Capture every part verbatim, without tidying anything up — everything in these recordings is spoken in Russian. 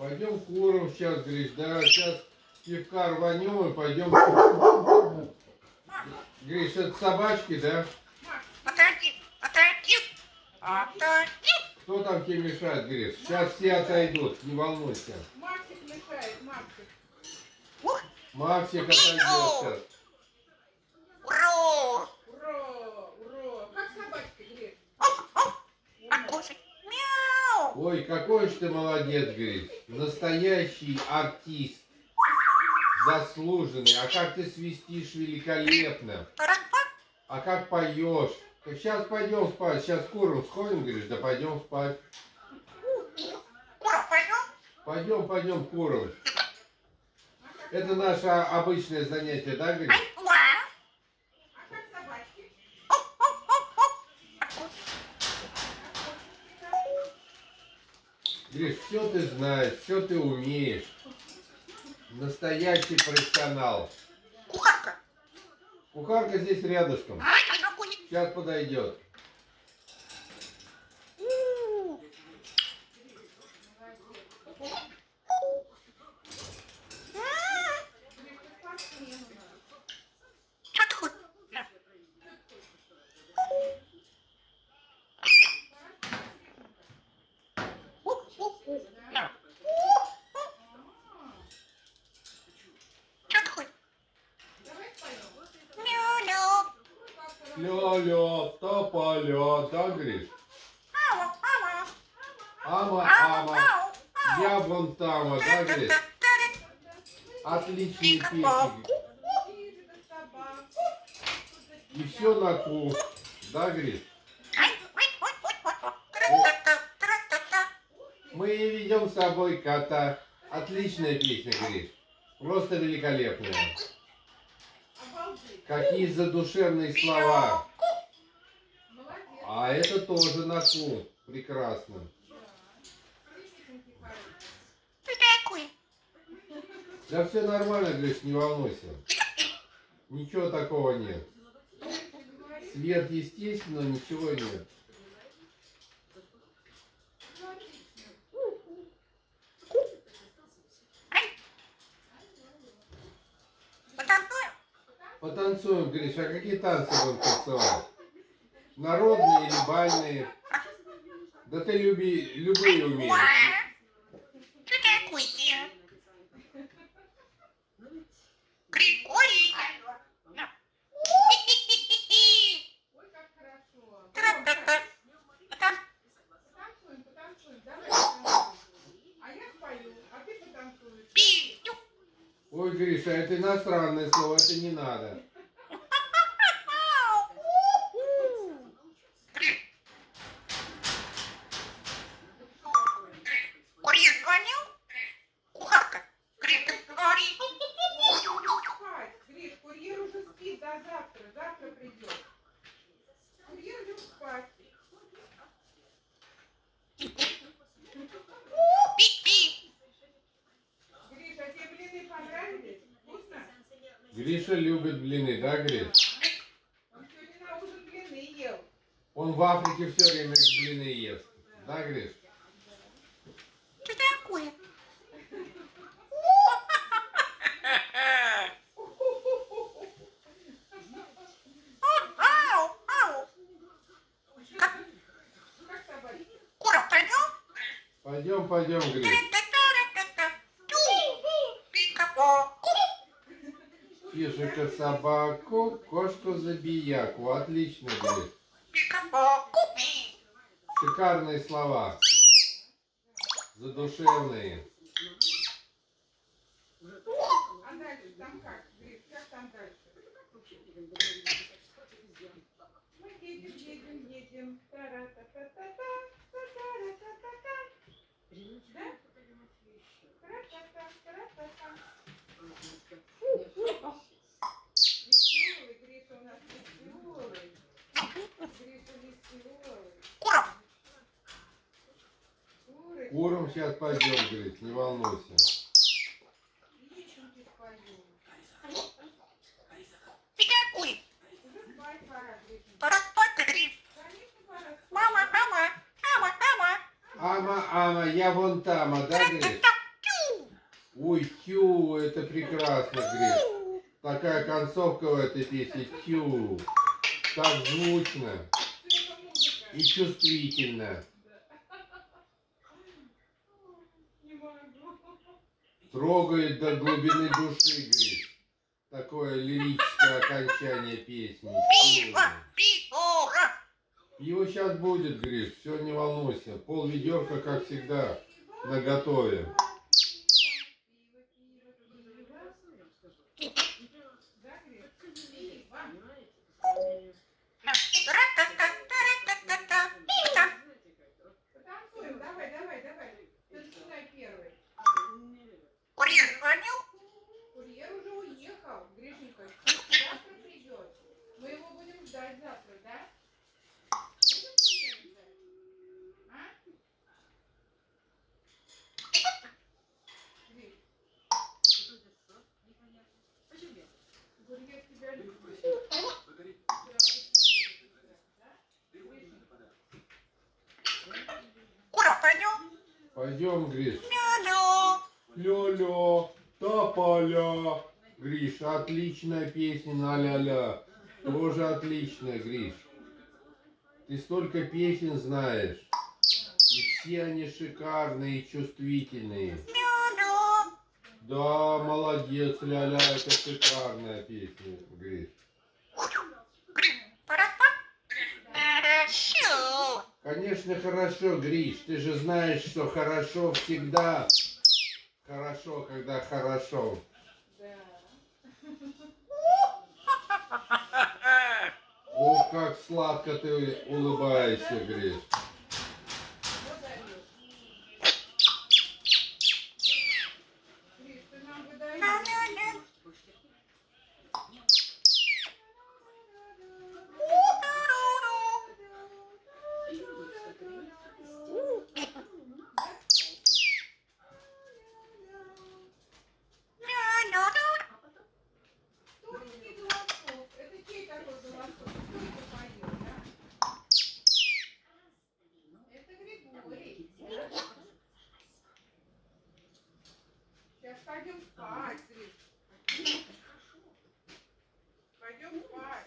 Пойдем куром сейчас, Гриш, да, сейчас пивка рванем и пойдем. Гриш, это собачки, да? Отойди, отойди, отойди. Кто там тебе мешает, Гриш? Сейчас все отойдут, не волнуйся. Максик мешает, Максик. Максик отойдет сейчас. Ура! Ура, ура. Как собачка, Гриш? Покушай. Мяу. Ой, какой же ты молодец, Гриш. Настоящий артист. Заслуженный. А как ты свистишь великолепно. А как поешь. Сейчас пойдем спать. Сейчас куром сходим, Гриш, да пойдем спать. Ура, пойдем? Пойдем, пойдем куром. Это наше обычное занятие, да, Гриш? Ура. А как собачки? Гриш, все ты знаешь, все ты умеешь. Настоящий профессионал. Кухарка. Кухарка здесь рядышком. Ай, ай, какой. Сейчас подойдет. Что ты хочешь? Что ты хочешь? Давай споем. Мяу-мяу. Ля-ля, тополя, да, Гриш? Ама, ама. Ама, Ама, ама, ау, ау. яблон тама, да, Гриш? Отличные песни. Вижу собак. И все на ку. Да, Гриш? Ай, ой, ой, ой, ой, ой. Тра-та-та-та-та-та. Мы ведем с собой кота. Отличная песня, Гриш. Просто великолепная. Обалдеть. Какие задушевные слова. Молодец. А это тоже на ку. Прекрасно. Ты такой. Да все нормально, Гриш, не волнуйся. Ничего такого нет. Свет естественно, ничего нет. Потанцуем? Потанцуем, Гриш. А какие танцы будем танцевать? Народные или бальные? Да ты люби, любые умеешь. Что такое? Григорий. Ой, как хорошо. Тра-та-та. Потанцуем, потанцуем. Давай потанцуем. А я спою, а ты потанцуешь. Пи-ю. Ой, Гриша, это иностранное слово, это не надо. Курьер звонил? Кухарка. Григорий. Спать. Гриш, курьер уже спит до завтра. Завтра придет. Курьер лег спать. Пи-пи. Гриш, а тебе блины понравились? Вкусно? Гриша любит блины, да, Гриш? Он сегодня на ужин блины ел. Он в Африке все время блины ест. Да, Гриш? Что такое? Ау, ау. Как собаки? Кура, пойдем? Пойдем, пойдем, Гриш. Та-та-та-та-та. Тю. Пика-по. Чешика собаку, кошку забияку. Отлично, Гриш. Пика-по. Шикарные слова. Задушевные. А дальше там как? Гриш, как там дальше? Мы едем, едем, едем. Та-ра-та-та-та-та. Та-та-ра-та-та-та. Да? Та-ра-та-та, та-ра-та-та. Веселый, Гриша у нас веселый. Гриша веселый. Кура. Курочка. Куром сейчас пойдем, Гриш, не волнуйся. Песенки спою. Ты какой? Уже спать пора, Гриша. Пора спать, Гриш. Конечно, пора спать. Мама, мама, мама, мама. Ама, ама, я вон там, а, да, Гриш? Та-та-та. Ой, тю, это прекрасно, Гриш. Такая концовка в этой песне, тю. Так звучно Это музыка. и чувствительно. Не могу. Трогает до глубины души, Гриш. Такое лирическое окончание песни. Тю. Его сейчас будет, Гриш, все, не волнуйся. Пол ведерка, как всегда, наготове. Да, Гриш? Пиво. Потанцуем, давай, давай, давай. Ты начинай первый. Курьер уже уехал, Гришенька. Завтра придет. Мы его будем ждать завтра, да? Будем курьера ждать? А? Гриш, курьер тебя любит. Пойдем, Гриш. Ля-ля, тополя. Гриш, отличная песня на ля-ля. Тоже отличная, Гриш. Ты столько песен знаешь. И все они шикарные и чувствительные. Да, молодец, ля-ля, это шикарная песня, Гриш. Конечно, хорошо, Гриш. Ты же знаешь, что хорошо всегда. Хорошо, когда хорошо. Да. Ох, как сладко ты улыбаешься, Гриш. Вот даешь. Гриш, ты нам выдаешь. Тоненький голосок. Это чей такой голосок? Кто это поет, да? Это Григорий. Сейчас пойдем спать, Гриш. Пойдем спать.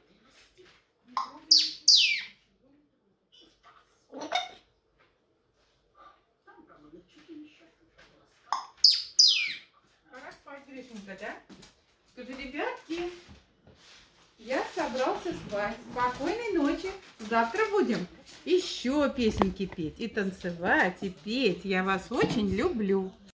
Пора спать, Гришенька, да? Скажи, ребятки, я собрался спать. Спокойной ночи. Завтра будем еще песенки петь. И танцевать, и петь. Я вас очень люблю.